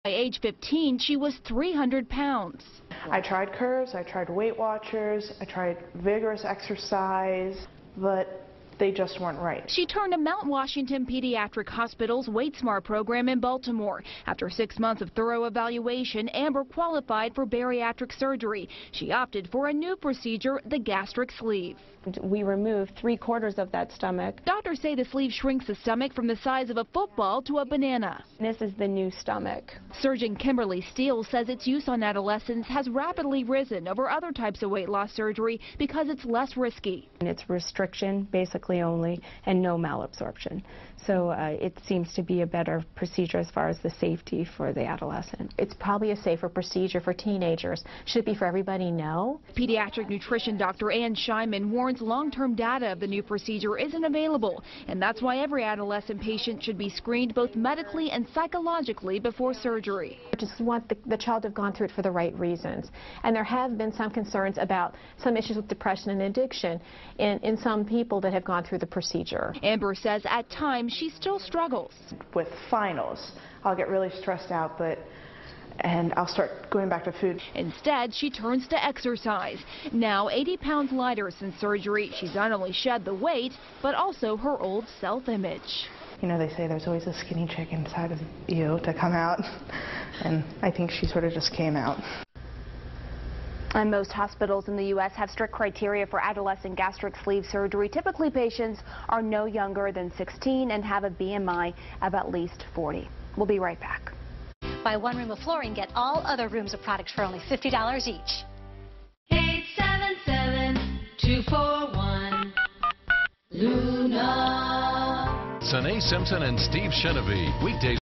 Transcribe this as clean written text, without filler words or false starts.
By age 15, she was 300 pounds. I tried curves, I tried Weight Watchers, I tried vigorous exercise, but they just weren't right. She turned to Mount Washington Pediatric Hospital's Weight Smart program in Baltimore. After 6 months of thorough evaluation, Amber qualified for bariatric surgery. She opted for a new procedure, the gastric sleeve. We removed 3/4 of that stomach. Doctors say the sleeve shrinks the stomach from the size of a football to a banana. This is the new stomach. Surgeon Kimberly Steele says its use on adolescents has rapidly risen over other types of weight loss surgery because it's less risky. And it's restriction, basically only, and no malabsorption. So it seems to be a better procedure as far as the safety for the adolescent. It's probably a safer procedure for teenagers. Should it be for everybody? No. Pediatric nutrition Dr. Ann Scheinman warns long-term data of the new procedure isn't available, and that's why every adolescent patient should be screened both medically and psychologically before surgery. I just want the child to have gone through it for the right reasons. And there have been some concerns about some issues with depression and addiction in some people that have gone through the procedure. Amber says at times she still struggles. With finals, I'll get really stressed out, and I'll start going back to food. Instead, she turns to exercise. Now 80 pounds lighter since surgery, she's not only shed the weight, but also her old self-image. You know, they say there's always a skinny chick inside of you to come out, and I think she sort of just came out. And most hospitals in the U.S. have strict criteria for adolescent gastric sleeve surgery. Typically, patients are no younger than 16 and have a BMI of at least 40. We'll be right back. Buy one room of flooring, get all other rooms of products for only $50 each. 877-241 Luna. Sanae Simpson and Steve Shenevy, weekdays.